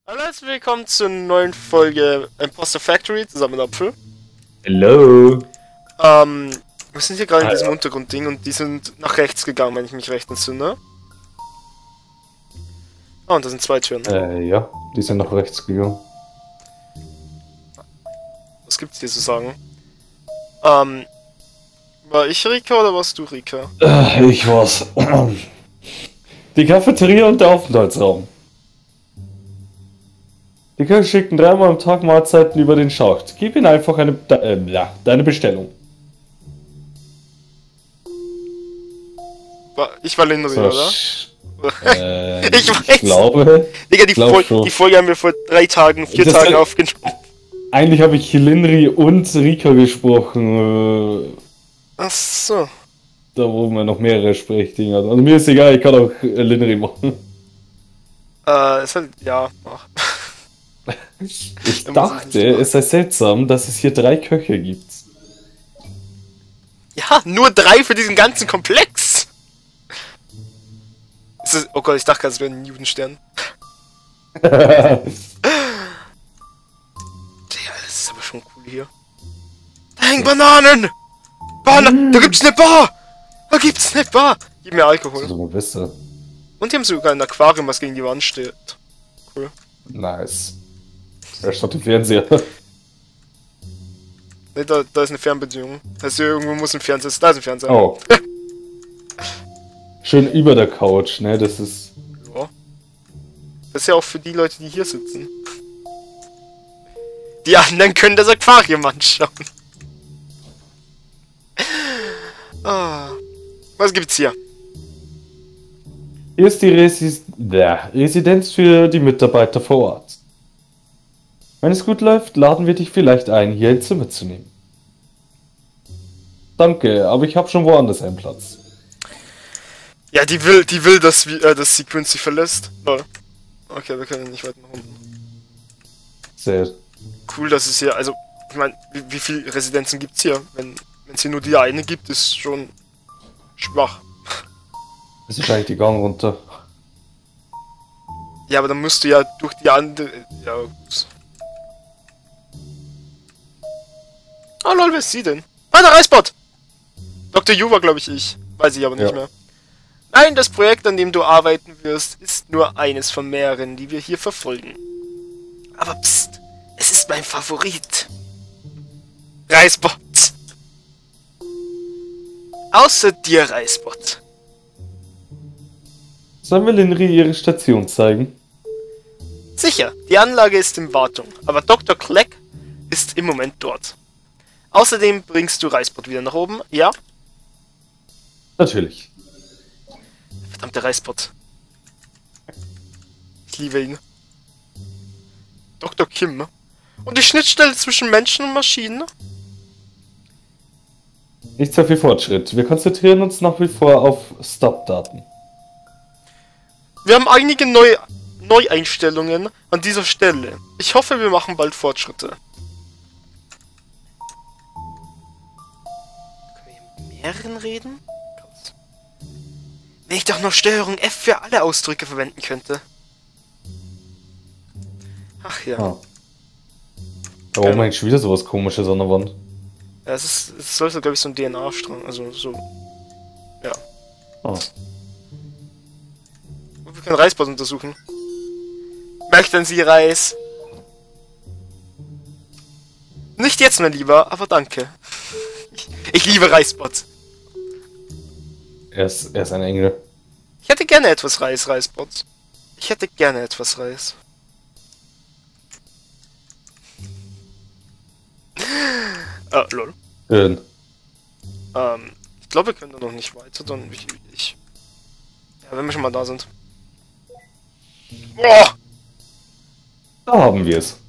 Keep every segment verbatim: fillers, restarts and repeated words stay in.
Hallo, herzlich willkommen zur neuen Folge Imposter Factory zusammen mit Apfel. Hello. Ähm, wir sind hier gerade in Ah, diesem ja. Untergrundding und die sind nach rechts gegangen, wenn ich mich recht entsinne. Ah, und da sind zwei Türen. Äh, ja, die sind nach rechts gegangen. Was gibt's dir zu sagen? Ähm, war ich Rika oder warst du Rika? Äh, ich war's. Die Cafeteria und der Aufenthaltsraum. Die Köche schicken dreimal am Tag Mahlzeiten über den Schacht. Gib ihnen einfach eine, de, äh, ja, deine Bestellung. War, ich war Lindri, So, oder? sch- äh, Ich weiß. ich glaube, Digga, die, glaub Fol schon. die Folge haben wir vor drei Tagen, vier Das Tagen hat- aufgenommen. eigentlich habe ich Linri und Rika gesprochen, äh, Ach so. da wo man noch mehrere Sprechdinger hat. Also mir ist egal, ich kann auch äh, Linri machen. Äh, ist halt, ja, ach. Ich Da muss ich dachte, nicht machen. es sei seltsam, dass es hier drei Köche gibt. Ja, nur drei für diesen ganzen Komplex. Ist das, oh Gott, ich dachte gerade, es wäre ein Newtonstern. Digga, das ist aber schon cool hier. Da hängen Bananen! Bananen! Da gibt's eine Bar! Da gibt's eine Bar! Gib mir Das Alkohol. ist aber besser. Und die haben sogar ein Aquarium, was gegen die Wand steht. Cool. Nice. Da steht der Fernseher. Ne, da, da ist eine Fernbedienung. Also irgendwo muss ein Fernseher sein. Da ist ein Fernseher. Oh. Schön über der Couch, ne? Das ist. Ja. Das ist ja auch für die Leute, die hier sitzen. Die anderen können das Aquarium anschauen. Ah. Was gibt's hier? Hier ist die Resi der Residenz für die Mitarbeiter vor Ort. Wenn es gut läuft, laden wir dich vielleicht ein, hier ein Zimmer zu nehmen. Danke, aber ich habe schon woanders einen Platz. Ja, die will, die will, dass, wir, äh, dass sie günstig verlässt. Lol. Okay, wir können nicht weiter nach unten. Sehr. Cool, dass es hier, also, ich meine, wie, wie viele Residenzen gibt's hier? Wenn es hier nur die eine gibt, ist schon schwach. Das ist eigentlich die Gang runter. Ja, aber dann musst du ja durch die andere. Ja, ups. Oh lol, wer ist sie denn? Ah, der Reisbot! Doktor Yu war, glaube ich, ich. Weiß ich aber nicht Ja. mehr. Nein, das Projekt, an dem du arbeiten wirst, ist nur eines von mehreren, die wir hier verfolgen. Aber pst, es ist mein Favorit. Reisbot. Außer dir, Reisbot. Sollen wir Linri ihre Station zeigen? Sicher, die Anlage ist in Wartung, aber Doktor Kleck ist im Moment dort. Außerdem bringst du Reisbot wieder nach oben, ja? Natürlich. Verdammter Reisbot. Ich liebe ihn. Doktor Kim. Und die Schnittstelle zwischen Menschen und Maschinen? Nicht so viel Fortschritt. Wir konzentrieren uns nach wie vor auf Stop-Daten. Wir haben einige Neu Neueinstellungen an dieser Stelle. Ich hoffe, wir machen bald Fortschritte. Können wir mit mehreren reden? Krass. Wenn ich doch noch Steuerung F für alle Ausdrücke verwenden könnte. Ach ja. Ah. Aber warum eigentlich schon wieder sowas Komisches an der Wand? Ja, es ist, es sollte, glaube ich, so ein D N A-Strang, also so. Ja. Ah. Wir können Reisbot untersuchen. Möchten Sie Reis? Nicht jetzt, mein Lieber, aber danke. Ich, ich liebe Reisbot. Er ist, er ist ein Engel. Ich hätte gerne etwas Reis, Reisbot. Ich hätte gerne etwas Reis. Ah, lol. Schön. Ähm, ich glaube, wir können da noch nicht weiter, dann ich, ich... Ja, wenn wir schon mal da sind. Boah! Da haben wir es.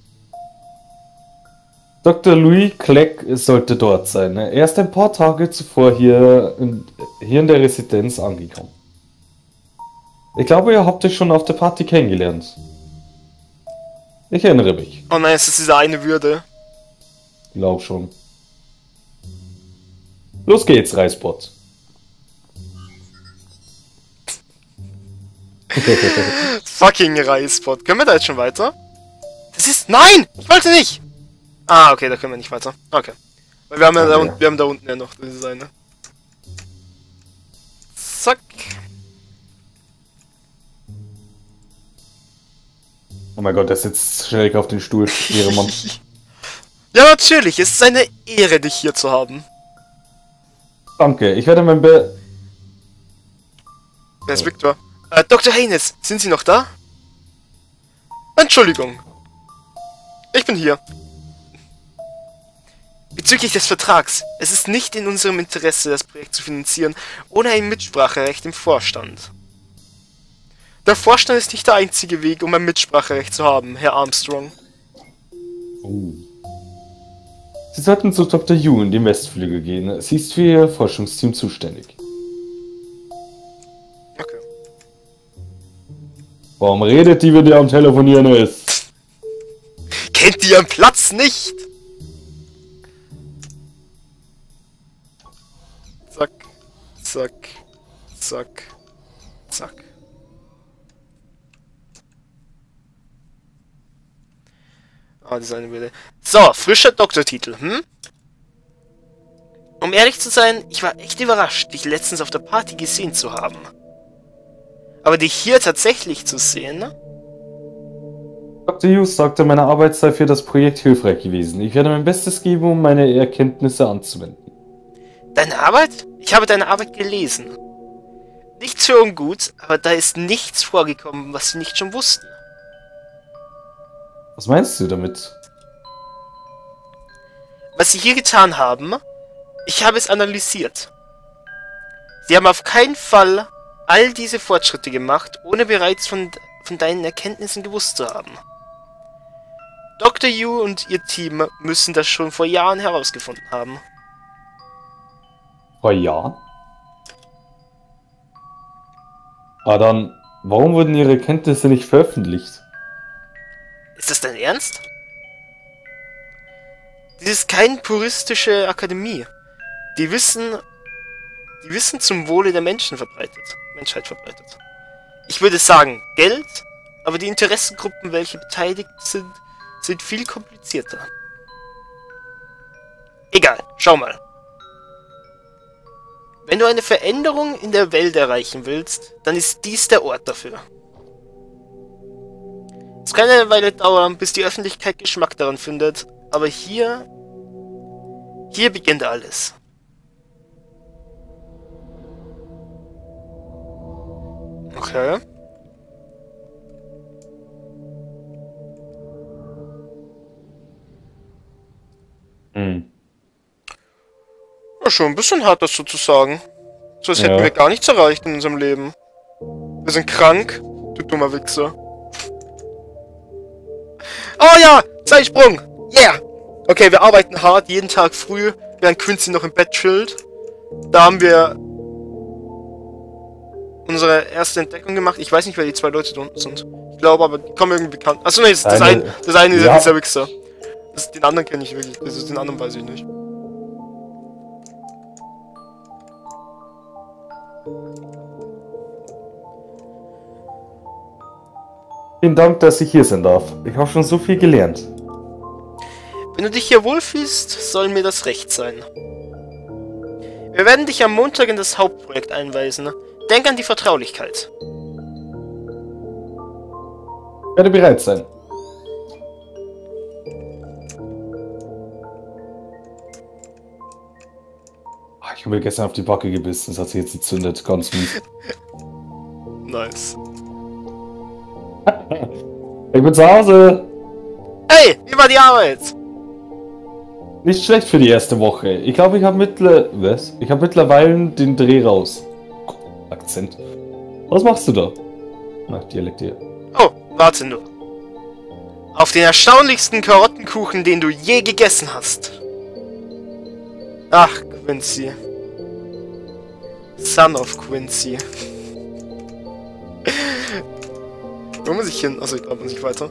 Doktor Louis Kleck sollte dort sein. Er ist ein paar Tage zuvor hier in, hier in der Residenz angekommen. Ich glaube, ihr habt euch schon auf der Party kennengelernt. Ich erinnere mich. Oh nein, es ist diese eine Würde. Glaub schon. Los geht's, Reisbot. Fucking Reisbot. Können wir da jetzt schon weiter? Das ist... Nein! Ich wollte nicht! Ah, okay, da können wir nicht weiter. Okay. Weil wir haben ja okay. da, wir haben da unten ja noch diese eine. Zack. Oh mein Gott, der sitzt schnell auf den Stuhl. Ehrenmann. Ja, natürlich. Es ist eine Ehre, dich hier zu haben. Danke, ich werde mein Be... Wer ist Victor? Äh, Doktor Haynes, sind Sie noch da? Entschuldigung. Ich bin hier. Bezüglich des Vertrags. Es ist nicht in unserem Interesse, das Projekt zu finanzieren, ohne ein Mitspracherecht im Vorstand. Der Vorstand ist nicht der einzige Weg, um ein Mitspracherecht zu haben, Herr Armstrong. Oh. Sie sollten zu Doktor Yu in den Westflügel gehen. Sie ist für Ihr Forschungsteam zuständig. Okay. Warum redet die, wenn die am Telefonieren ist? Kennt die ihren Platz nicht? Zack, zack, zack, zack. Ah, das ist eine Bilder. So, frischer Doktortitel, hm? Um ehrlich zu sein, ich war echt überrascht, dich letztens auf der Party gesehen zu haben. Aber dich hier tatsächlich zu sehen, ne? Doktor Yu sagte, meine Arbeit sei für das Projekt hilfreich gewesen. Ich werde mein Bestes geben, um meine Erkenntnisse anzuwenden. Deine Arbeit? Ich habe deine Arbeit gelesen. Nichts für ungut, aber da ist nichts vorgekommen, was sie nicht schon wussten. Was meinst du damit? Was sie hier getan haben, ich habe es analysiert. Sie haben auf keinen Fall all diese Fortschritte gemacht, ohne bereits von, von deinen Erkenntnissen gewusst zu haben. Doktor Yu und ihr Team müssen das schon vor Jahren herausgefunden haben. Vor Jahren? Ah, dann, warum wurden ihre Erkenntnisse nicht veröffentlicht? Ist das dein Ernst? Dies ist keine puristische Akademie. Die Wissen, die Wissen zum Wohle der Menschen verbreitet, Menschheit verbreitet. Ich würde sagen, Geld, aber die Interessengruppen, welche beteiligt sind, sind viel komplizierter. Egal, schau mal. Wenn du eine Veränderung in der Welt erreichen willst, dann ist dies der Ort dafür. Es kann eine Weile dauern, bis die Öffentlichkeit Geschmack daran findet, aber hier... Hier beginnt alles. Okay. Hm. Ja, schon ein bisschen hart, das so zu sagen. So als hätten Ja. wir gar nichts erreicht in unserem Leben. Wir sind krank, du dummer Wichser. Oh ja, Zeitsprung! Yeah! Okay, wir arbeiten hart, jeden Tag früh, während Quincy noch im Bett chillt. Da haben wir unsere erste Entdeckung gemacht. Ich weiß nicht, wer die zwei Leute da unten sind. Ich glaube aber, die kommen irgendwie bekannt. Achso, nee, das, das, Eine- ein, das eine ist Ja. dieser Wichser. Das, den anderen kenne ich wirklich. Das ist, den anderen weiß ich nicht. Vielen Dank, dass ich hier sein darf. Ich habe schon so viel gelernt. Wenn du dich hier wohlfühlst, soll mir das recht sein. Wir werden dich am Montag in das Hauptprojekt einweisen. Denk an die Vertraulichkeit. Ich werde bereit sein. Ah, ich habe mir gestern auf die Backe gebissen, das hat sich jetzt gezündet, ganz mies. Nice. Ich bin zu Hause. Hey, wie war die Arbeit? Nicht schlecht für die erste Woche. Ich glaube, ich habe mittler... Was? Ich habe mittlerweile den Dreh raus. Akzent. Was machst du da? Ach, Dialekt hier. Oh, warte nur. Auf den erstaunlichsten Karottenkuchen, den du je gegessen hast. Ach, Quincy. Son of Quincy. Wo muss ich hin? Achso, ich glaube, muss ich weiter.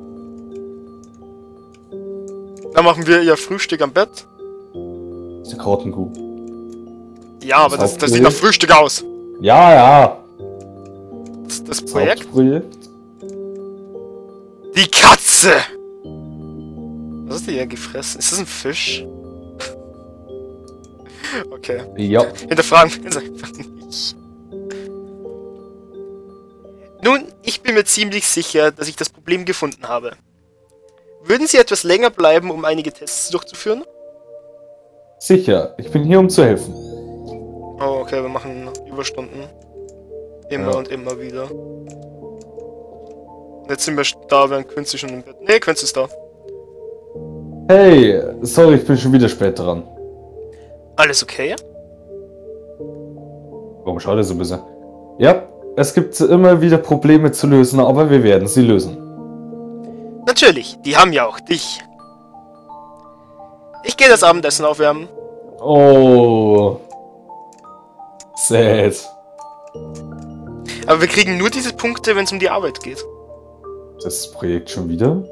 Dann machen wir ihr Frühstück am Bett. Das ist der Karottenkuchen. Ja, aber das, das sieht nach Frühstück aus. Ja, ja. Das, das Das Projekt? Hauptprojekt. Die Katze! Was hast du hier gefressen? Ist das ein Fisch? Okay. Ja. Hinterfragen wir es einfach nicht. Nun, ich bin mir ziemlich sicher, dass ich das Problem gefunden habe. Würden Sie etwas länger bleiben, um einige Tests durchzuführen? Sicher, ich bin hier, um zu helfen. Oh, okay, wir machen Überstunden. Immer Ja. und immer wieder. Und jetzt sind wir da, während Quincy schon im Bett. Nee, Quincy ist da. Hey, sorry, ich bin schon wieder spät dran. Alles okay? Warum schaut ihr so ein bisschen? Ja, es gibt immer wieder Probleme zu lösen, aber wir werden sie lösen. Natürlich, die haben ja auch dich. Ich gehe das Abendessen aufwärmen. Oh. Sad. Aber wir kriegen nur diese Punkte, wenn es um die Arbeit geht. Das Projekt schon wieder?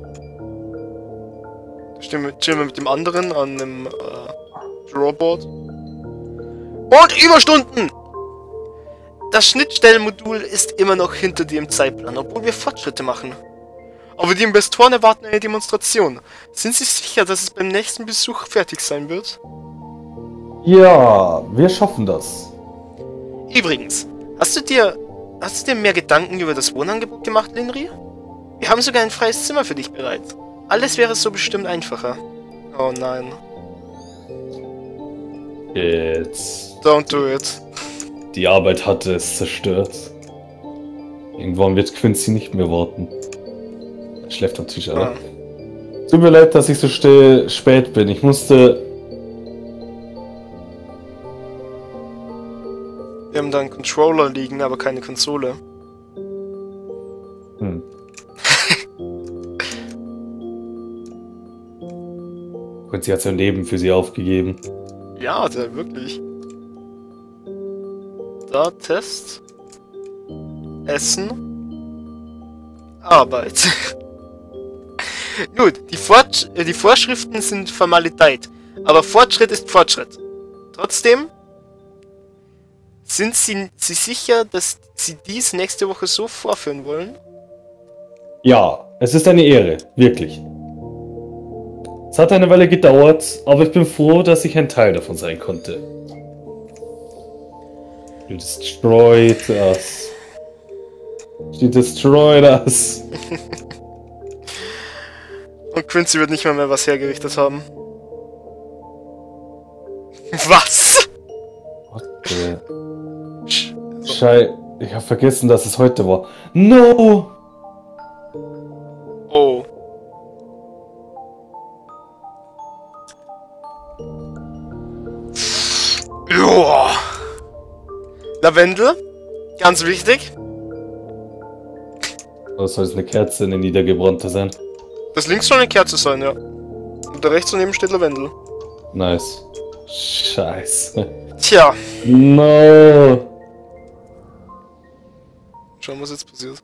Stehen wir, chillen wir mit dem anderen an dem äh, Drawboard. Und Überstunden! Das Schnittstellenmodul ist immer noch hinter dir im Zeitplan, obwohl wir Fortschritte machen. Aber die Investoren erwarten eine Demonstration. Sind Sie sicher, dass es beim nächsten Besuch fertig sein wird? Ja, wir schaffen das. Übrigens, hast du dir, hast du dir mehr Gedanken über das Wohnangebot gemacht, Linri? Wir haben sogar ein freies Zimmer für dich bereit. Alles wäre so bestimmt einfacher. Oh nein. Jetzt. Don't do it. Die Arbeit hatte es zerstört. Irgendwann wird Quincy nicht mehr warten. Er schläft am Tisch, oder? Ah. Tut mir leid, dass ich so still spät bin. Ich musste... Wir haben da einen Controller liegen, aber keine Konsole. Hm. Quincy hat sein Leben für sie aufgegeben. Ja, der wirklich. Da, Test. Essen. Arbeit. Gut, die, Fort äh, die Vorschriften sind Formalität, aber Fortschritt ist Fortschritt. Trotzdem, sind Sie, Sie sicher, dass Sie dies nächste Woche so vorführen wollen? Ja, es ist eine Ehre, wirklich. Es hat eine Weile gedauert, aber ich bin froh, dass ich ein Teil davon sein konnte. You destroyed us. You destroyed us. Und Quincy wird nicht mal mehr was hergerichtet haben. Was? What the... Schei... Ich habe vergessen, dass es heute war. No! Oh. Joa. Lavendel, ganz wichtig. Oder soll es eine Kerze, eine niedergebrannte sein? Das links soll eine Kerze sein, ja. Und da rechts daneben steht Lavendel. Nice. Scheiße. Tja. No! Schauen, was jetzt passiert.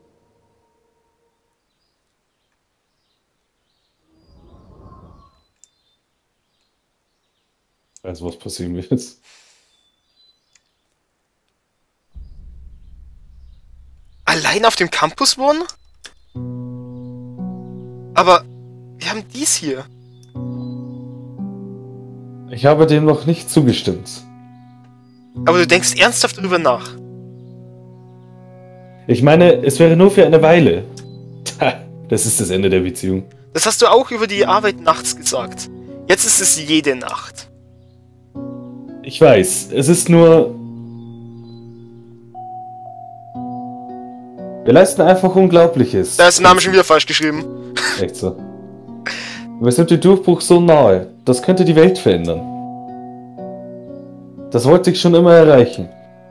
Ich weiß, was passieren wird. Allein auf dem Campus wohnen? Aber wir haben dies hier. Ich habe dem noch nicht zugestimmt. Aber du denkst ernsthaft darüber nach. Ich meine, es wäre nur für eine Weile. Das ist das Ende der Beziehung. Das hast du auch über die Arbeit nachts gesagt. Jetzt ist es jede Nacht. Ich weiß, es ist nur... Wir leisten einfach Unglaubliches. Da ist der Name schon wieder falsch geschrieben. Echt so. Wir sind dem Durchbruch so nahe. Das könnte die Welt verändern. Das wollte ich schon immer erreichen.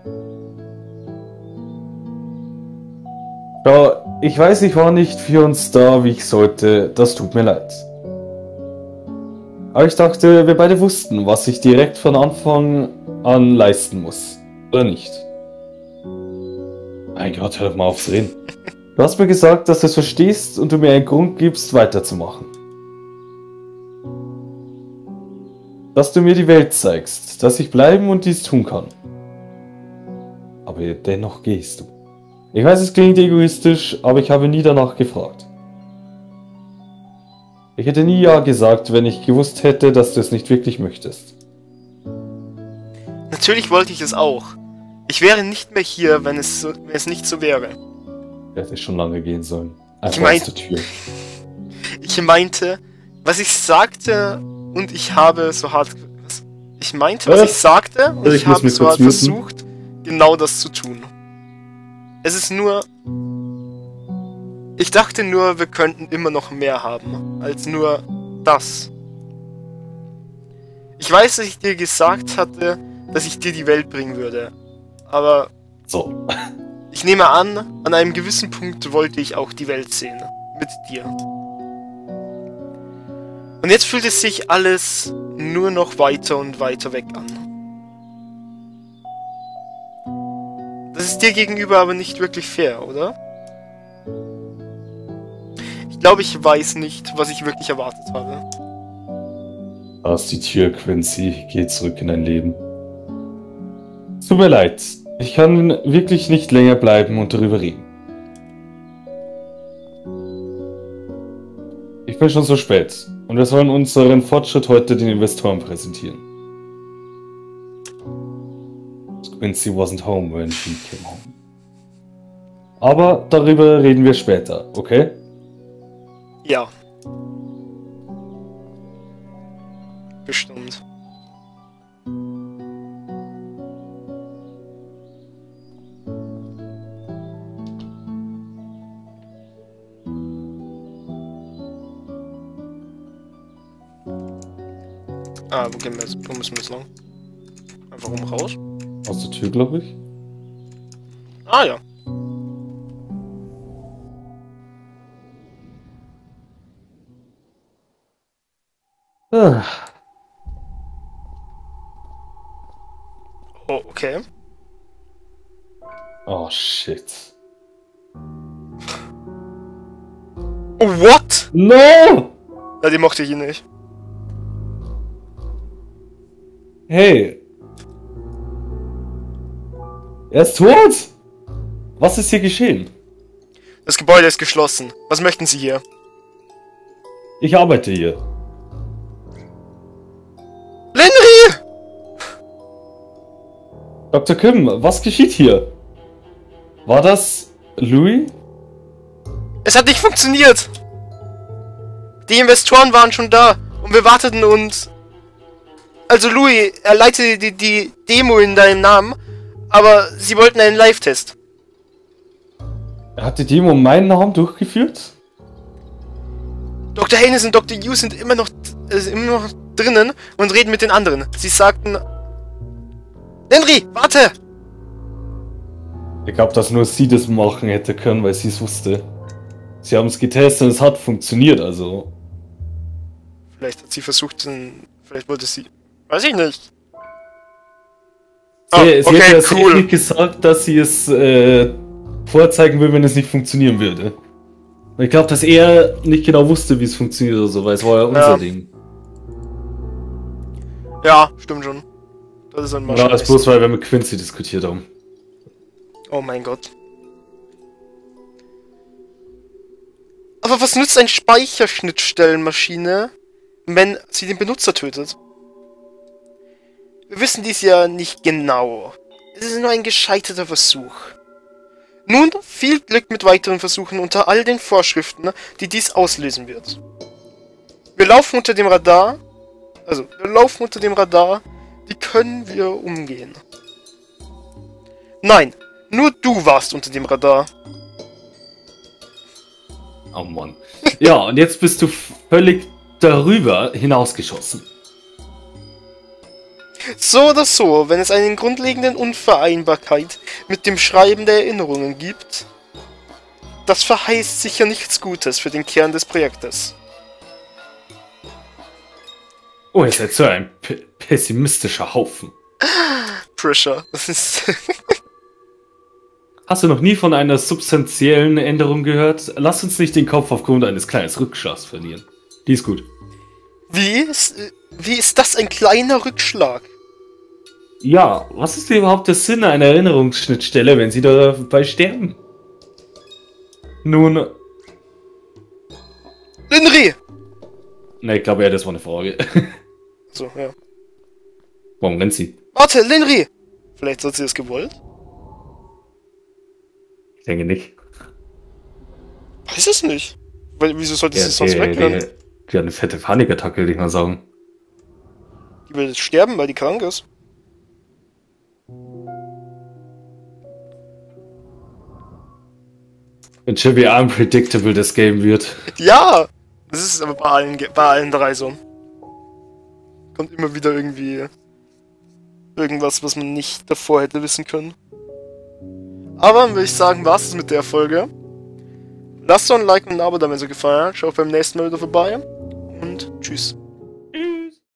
Schau, ich weiß, ich war nicht für uns da, wie ich sollte. Das tut mir leid. Aber ich dachte, wir beide wussten, was ich direkt von Anfang an leisten muss. Oder nicht? Mein Gott, hör doch mal aufs Reden. Du hast mir gesagt, dass du es verstehst und du mir einen Grund gibst, weiterzumachen. Dass du mir die Welt zeigst, dass ich bleiben und dies tun kann. Aber dennoch gehst du. Ich weiß, es klingt egoistisch, aber ich habe nie danach gefragt. Ich hätte nie ja gesagt, wenn ich gewusst hätte, dass du es nicht wirklich möchtest. Natürlich wollte ich es auch. Ich wäre nicht mehr hier, wenn es, so, wenn es nicht so wäre. Er hätte schon lange gehen sollen. Einfach Ich mein- aus der Tür. Ich meinte, was ich sagte und ich habe so hart... Was? Ich meinte, was Äh, ich sagte und ich ich muss habe mich so kurz hart muten. versucht, genau das zu tun. Es ist nur... Ich dachte nur, wir könnten immer noch mehr haben, als nur das. Ich weiß, dass ich dir gesagt hatte, dass ich dir die Welt bringen würde. Aber So. ich nehme an, an einem gewissen Punkt wollte ich auch die Welt sehen. Mit dir. Und jetzt fühlt es sich alles nur noch weiter und weiter weg an. Das ist dir gegenüber aber nicht wirklich fair, oder? Ich glaube, ich weiß nicht, was ich wirklich erwartet habe. Da ist die Tür, Quincy. Geh zurück in dein Leben. Es tut mir leid. Ich kann wirklich nicht länger bleiben und darüber reden. Ich bin schon so spät. Und wir sollen unseren Fortschritt heute den Investoren präsentieren. Quincy wasn't home when she came home. Aber darüber reden wir später, okay? Ja. Bestimmt. Ah, wo gehen wir jetzt? Wo müssen wir jetzt lang? Einfach rum raus? Aus der Tür, glaube ich. Ah ja. Ah. Oh, okay. Oh, shit. Oh, what? No! Ja, die mochte ich ihn nicht. Hey! Er ist tot! Was ist hier geschehen? Das Gebäude ist geschlossen. Was möchten Sie hier? Ich arbeite hier. Lenry! Doktor Kim, was geschieht hier? War das Louis? Es hat nicht funktioniert! Die Investoren waren schon da und wir warteten und... Also Louis, er leitete die, die Demo in deinem Namen, aber sie wollten einen Live-Test. Er hat die Demo in meinen Namen durchgeführt? Doktor Haynes und Doktor Yu sind immer noch, äh, immer noch drinnen und reden mit den anderen. Sie sagten... Henry, warte! Ich glaube, dass nur sie das machen hätte können, weil sie es wusste. Sie haben es getestet und es hat funktioniert, also... Vielleicht hat sie versucht, den, vielleicht wollte sie... Weiß ich nicht. Sie, Ah, sie okay, hätte ja cool. nicht gesagt, dass sie es äh, vorzeigen will, wenn es nicht funktionieren würde. Und ich glaube, dass er nicht genau wusste, wie es funktioniert oder so, weil es war ja unser Ja. Ding. Ja, stimmt schon. Das ist ein Ja, das ist bloß, weil wir mit Quincy diskutiert haben. Oh mein Gott. Aber was nützt eine Speicherschnittstellenmaschine, wenn sie den Benutzer tötet? Wir wissen dies ja nicht genau. Es ist nur ein gescheiterter Versuch. Nun, viel Glück mit weiteren Versuchen unter all den Vorschriften, die dies auslösen wird. Wir laufen unter dem Radar. Also, wir laufen unter dem Radar. Die können wir umgehen. Nein, nur du warst unter dem Radar. Oh Mann. Ja, und jetzt bist du völlig darüber hinausgeschossen. So oder so, wenn es eine grundlegende Unvereinbarkeit mit dem Schreiben der Erinnerungen gibt, das verheißt sicher nichts Gutes für den Kern des Projektes. Oh, ihr seid so ein pe- pessimistischer Haufen. Pressure. Das ist... Hast du noch nie von einer substanziellen Änderung gehört? Lass uns nicht den Kopf aufgrund eines kleinen Rückschlags verlieren. Die ist gut. Wie ist, wie ist das ein kleiner Rückschlag? Ja, was ist denn überhaupt der Sinn einer Erinnerungsschnittstelle, wenn sie dabei sterben? Nun, Linry! Ne, ich glaube eher, das war eine Frage. So, ja. Warum rennt sie? Warte, Linri! Vielleicht hat sie es gewollt? Ich denke nicht. Weiß es nicht. Weil, wieso sollte Ja, sie sonst die, wegrennen? die, die hat eine fette Panikattacke, würde ich mal sagen. Die will jetzt sterben, weil die krank ist. Und schon wie unpredictable das Game wird. Ja! Das ist aber bei allen, Ge- bei allen drei so. Kommt immer wieder irgendwie irgendwas, was man nicht davor hätte wissen können. Aber würde ich sagen, war's es mit der Folge. Lasst doch ein Like und ein Abo da, wenn es euch gefallen hat. Schaut beim nächsten Mal wieder vorbei. Und tschüss.